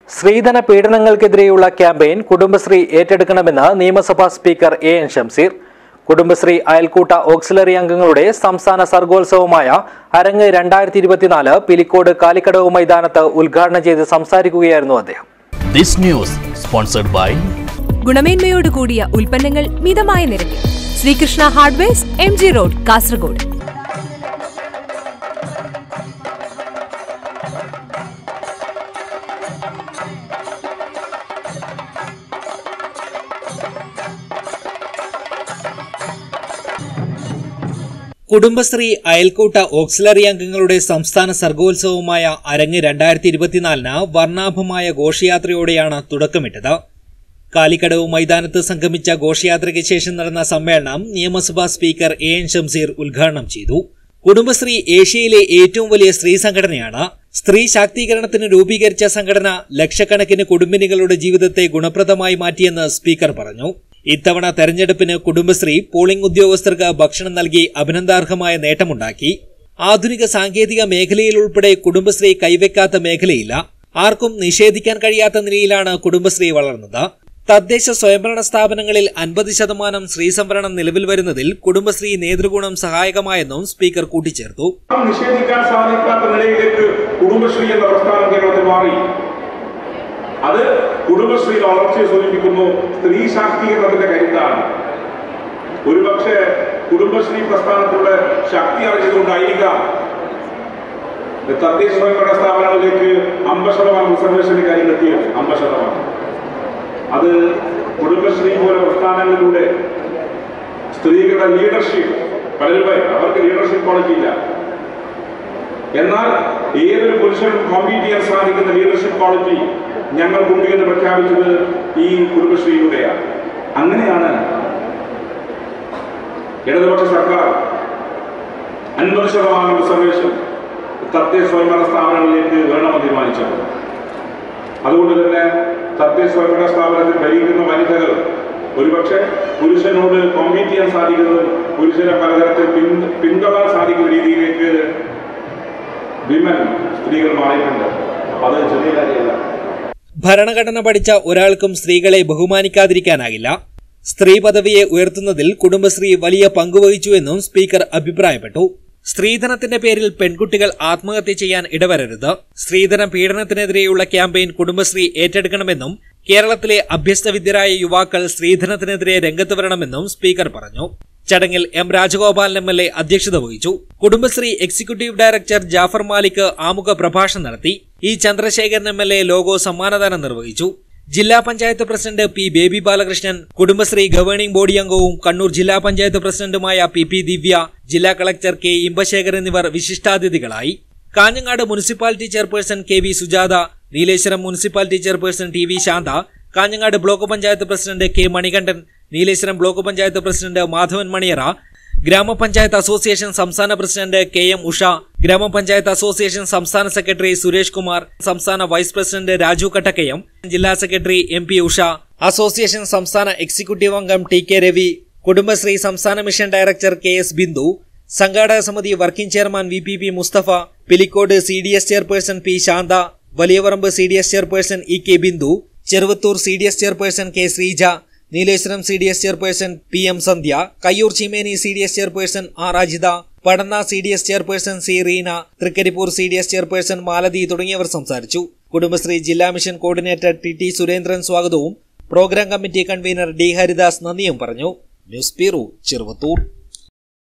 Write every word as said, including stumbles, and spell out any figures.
സ്ത്രീധന പീഡനങ്ങൾക്കെതിരെയുള്ള ക്യാമ്പയിൻ കുടുംബശ്രീ ഏറ്റെടുക്കണമെന്ന് നിയമസഭാ speaker A N Shamseer. Kudumbashree അയൽക്കൂട്ട ഓക്സിലറി അംഗങ്ങളുടെ സംസ്ഥാന സർഗോത്സവമായ അരങ്ങ് രണ്ടായിരത്തി ഇരുപത്തിനാല് പിലിക്കോട് കാലിക്കടവ് മൈതാനത്ത് ഉദ്ഘാടനം ചെയ്ത് സംസാരിക്കുകയായിരുന്നു അദ്ദേഹം. ഗുണമേന്മയോട് കൂടിയ ഉൽപ്പന്നങ്ങൾ മിതമായ നിരക്കിൽ Sreekrishna hardwares, M G road, Kasaragod. Kudumbashree അയൽക്കൂട്ട ഓക്സിലറി അംഗങ്ങളുടെ സംസ്ഥാന സർഗോത്സവമായ അരങ്ങ് രണ്ടായിരത്തി ഇരുപത്തിനാലിന് വർണ്ണാഭമായ ഘോഷയാത്രയോടെയാണ് തുടക്കമിട്ടത്. കാലിക്കടവ് മൈതാനത്ത് സംഗമിച്ച ഘോഷയാത്രയ്ക്ക് ശേഷം നടന്ന സമ്മേളനം നിയമസഭാ സ്പീക്കർ എ എൻ ഷംസീർ ഉദ്ഘാടനം ചെയ്തു. കുടുംബശ്രീ ഏഷ്യയിലെ ഏറ്റവും വലിയ സ്ത്രീ സംഘടനയാണ്. സ്ത്രീ ശാക്തീകരണത്തിന് രൂപീകരിച്ച സംഘടന ലക്ഷക്കണക്കിന് കുടുംബിനികളുടെ ജീവിതത്തെ ഗുണപ്രദമായി മാറ്റിയെന്ന് സ്പീക്കർ പറഞ്ഞു. ഇത്തവണ തെരഞ്ഞെടുപ്പിന് കുടുംബശ്രീ പോളിംഗ് ഉദ്യോഗസ്ഥർക്ക് ഭക്ഷണം നൽകി അഭിനന്ദാർഹമായ നേട്ടമുണ്ടാക്കി. ആധുനിക സാങ്കേതിക മേഖലയിലുൾപ്പെടെ കുടുംബശ്രീ കൈവെക്കാത്ത മേഖലയില്ല. ആർക്കും നിഷേധിക്കാൻ കഴിയാത്ത നിലയിലാണ് കുടുംബശ്രീ വളർന്നത്. തദ്ദേശ സ്വയംഭരണ സ്ഥാപനങ്ങളിൽ അൻപത് ശതമാനം സ്ത്രീ സംവരണം നിലവിൽ വരുന്നതിൽ കുടുംബശ്രീ നേതൃഗുണം സഹായകമായെന്നും സ്പീക്കർ കൂട്ടിച്ചേർത്തു. നിഷേധിക്കാൻ സാധിക്കാത്ത നിലയിലേക്ക് കുടുംബശ്രീ എന്ന പ്രസ്ഥാനം കേരളത്തിൽ മാറി. അത് കുടുംബശ്രീയുടെ വളർച്ചയെ സൂചിപ്പിക്കുന്നു. സ്ത്രീ ശാക്തീകരണത്തിന്റെ കരുത്താണ്. ഒരുപക്ഷെ കുടുംബശ്രീ പ്രസ്ഥാനത്തിലൂടെ ശക്തി അറിഞ്ഞതുകൊണ്ടായിരിക്കാം തദ്ദേശ സ്വയംഭരണ സ്ഥാപനങ്ങളിലേക്ക് അമ്പത് ശതമാനം റിസർവേഷന്റെ കാര്യം എത്തിയത്. അമ്പത് ശതമാനം അത് കുടുംബശ്രീ പോലെ പ്രസ്ഥാനങ്ങളിലൂടെ സ്ത്രീകളുടെ ലീഡർഷിപ്പ് പലരും അവർക്ക് ലീഡർഷിപ്പ് ക്വാളിറ്റി ഇല്ല. എന്നാൽ ഏതൊരു പുരുഷനും കോമ്പീറ്റ് ചെയ്യാൻ സാധിക്കുന്ന ലീഡർഷിപ്പ് ക്വാളിറ്റി ഞങ്ങൾക്കുണ്ട് എന്ന് പ്രഖ്യാപിച്ചത് ഈ കുടുംബശ്രീയിലൂടെയാണ്. അങ്ങനെയാണ് ഇടതുപക്ഷ സർക്കാർ അൻപത് ശതമാനം റിസർവേഷൻ തദ്ദേശ സ്വയംഭരണ സ്ഥാപനങ്ങളിലേക്ക് വേണമെന്ന് തീരുമാനിച്ചത്. അതുകൊണ്ട് തന്നെ തദ്ദേശ സ്വയംഭരണ സ്ഥാപനത്തിൽ ഭരിക്കുന്ന വനിതകൾ ഒരുപക്ഷെ പുരുഷനോട് കോമ്പീറ്റ് ചെയ്യാൻ സാധിക്കുന്നതും പുരുഷനെ പലതരത്തിൽ പിന്തുടരാൻ സാധിക്കുന്ന രീതിയിലേക്ക് വിമൻ സ്ത്രീകൾ മാറിയിട്ടുണ്ട്. അത് ചെറിയ കാര്യമല്ല. ഭരണഘടന പഠിച്ച ഒരാൾക്കും സ്ത്രീകളെ ബഹുമാനിക്കാതിരിക്കാനാകില്ല. സ്ത്രീ പദവിയെ ഉയർത്തുന്നതിൽ കുടുംബശ്രീ വലിയ പങ്കുവഹിച്ചുവെന്നും സ്പീക്കർ അഭിപ്രായപ്പെട്ടു. സ്ത്രീധനത്തിന്റെ പേരിൽ പെൺകുട്ടികൾ ആത്മഹത്യ ചെയ്യാൻ ഇടവരരുത്. സ്ത്രീധന പീഡനത്തിനെതിരെയുള്ള ക്യാമ്പയിൻ കുടുംബശ്രീ ഏറ്റെടുക്കണമെന്നും കേരളത്തിലെ അഭ്യസ്തവിദ്യരായ യുവാക്കൾ സ്ത്രീധനത്തിനെതിരെ രംഗത്ത് വരണമെന്നും സ്പീക്കർ പറഞ്ഞു. ചടങ്ങിൽ M Rajagopalan M L A അധ്യക്ഷത വഹിച്ചു. കുടുംബശ്രീ എക്സിക്യൂട്ടീവ് ഡയറക്ടർ ജാഫർ മാലിക് ആമുഖ പ്രഭാഷണം നടത്തി. E Chandrasekharan M L A logo സമ്മാനദാനം നിർവഹിച്ചു. ജില്ലാ panchayat president P Baby Balakrishnan, Kudumbashree governing body അംഗവും കണ്ണൂർ ജില്ലാ പഞ്ചായത്ത് പ്രസിഡന്റുമായ പി പി ദിവ്യ, ജില്ലാ കളക്ടർ കെ ഇമ്പശേഖർ എന്നിവർ വിശിഷ്ടാതിഥികളായി. Kanhangad municipality chairperson K V Sujatha, Nileshwaram municipality chairperson T V Shantha, Kanhangad block panchayat president K Manikandan, Nileshwaram block panchayat president Madhavan Maniyara, ഗ്രാമപഞ്ചായത്ത് അസോസിയേഷൻ സംസ്ഥാന പ്രസിഡന്റ് കെ എം ഉഷ, ഗ്രാമപഞ്ചായത്ത് അസോസിയേഷൻ സംസ്ഥാന സെക്രട്ടറി സുരേഷ് കുമാർ, സംസ്ഥാന വൈസ് പ്രസിഡന്റ് രാജു കട്ടക്കയം, ജില്ലാ secretary M P Usha, association സംസ്ഥാന എക്സിക്യൂട്ടീവ് അംഗം ടി കെ രവി, കുടുംബശ്രീ സംസ്ഥാന mission director K S Bindu, സംഘാടക സമിതി working chairman V P P Musthafa, Pilicode C D S chairperson P Shantha, Valiyaparamba C D S chairperson E K Bindu, Cheruvathur C D S chairperson K Sreeja, Nileshwaram C D S chairperson P M Sandhya, Kayyur Cheemeni C D S chairperson R Ajitha, Padanna C D S chairperson C Reena, Trikaripur C D S chairperson Malathi തുടങ്ങിയവർ സംസാരിച്ചു. കുടുംബശ്രീ ജില്ലാ mission coordinator T T Surendran സ്വാഗതവും programme committee convener D Haridas നന്ദിയും പറഞ്ഞു. News bureau, Cheruvathur.